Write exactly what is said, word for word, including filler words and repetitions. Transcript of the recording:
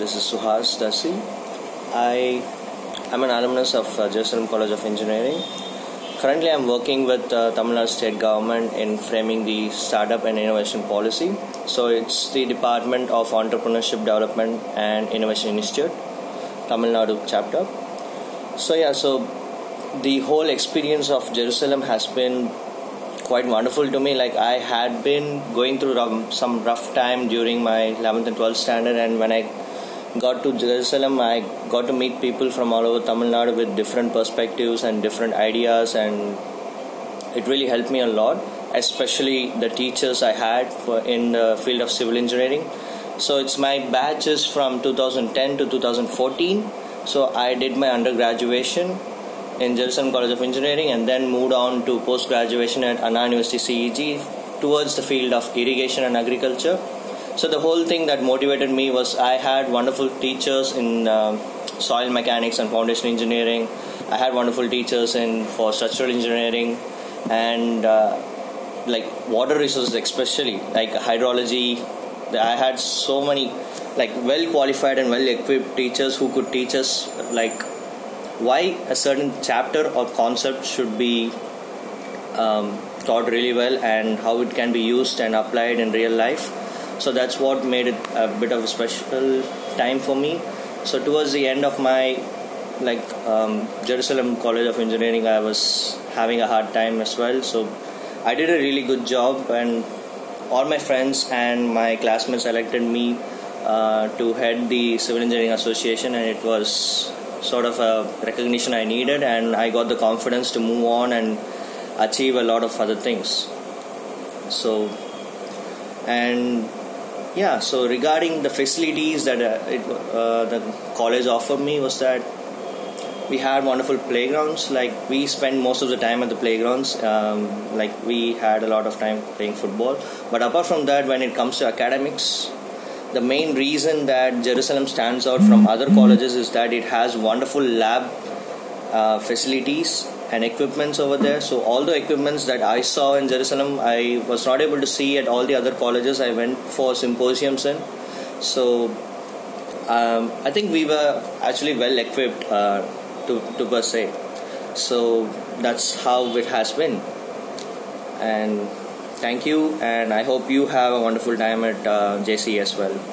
this is Suhas Dasi. I am an alumnus of uh, J C E College of Engineering. Currently, I am working with uh, Tamil Nadu State Government in framing the Startup and Innovation Policy. So, it's the Department of Entrepreneurship Development and Innovation Institute, Tamil Nadu chapter. So, yeah, so the whole experience of Jerusalem has been quite wonderful to me. Like, I had been going through some rough time during my eleventh and twelfth standard, and when I got to Jerusalem, I got to meet people from all over Tamil Nadu with different perspectives and different ideas, and it really helped me a lot, especially the teachers I had for in the field of civil engineering. So it's my batch is from two thousand ten to two thousand fourteen. So I did my undergraduation in J C E College of Engineering and then moved on to post-graduation at Anna University C E G towards the field of irrigation and agriculture. So the whole thing that motivated me was I had wonderful teachers in uh, soil mechanics and foundation engineering. I had wonderful teachers in for structural engineering and uh, like water resources, especially like hydrology. I had so many like well qualified and well equipped teachers who could teach us like why a certain chapter or concept should be um, taught really well and how it can be used and applied in real life. So that's what made it a bit of a special time for me. So towards the end of my like um, Jerusalem College of Engineering, I was having a hard time as well. So I did a really good job, and all my friends and my classmates elected me uh, to head the Civil Engineering Association, and it was sort of a recognition I needed, and I got the confidence to move on and achieve a lot of other things. So and yeah, so regarding the facilities that uh, it, uh, the college offered me was that we had wonderful playgrounds. Like we spent most of the time at the playgrounds. Um, like we had a lot of time playing football. But apart from that, when it comes to academics, the main reason that Jerusalem stands out from other colleges is that it has wonderful lab uh, facilities and equipments over there. So all the equipments that I saw in Jerusalem, I was not able to see at all the other colleges I went for symposiums in. So um, I think we were actually well equipped uh, to, to per se. So that's how it has been. And thank you, and I hope you have a wonderful time at uh, J C E as well.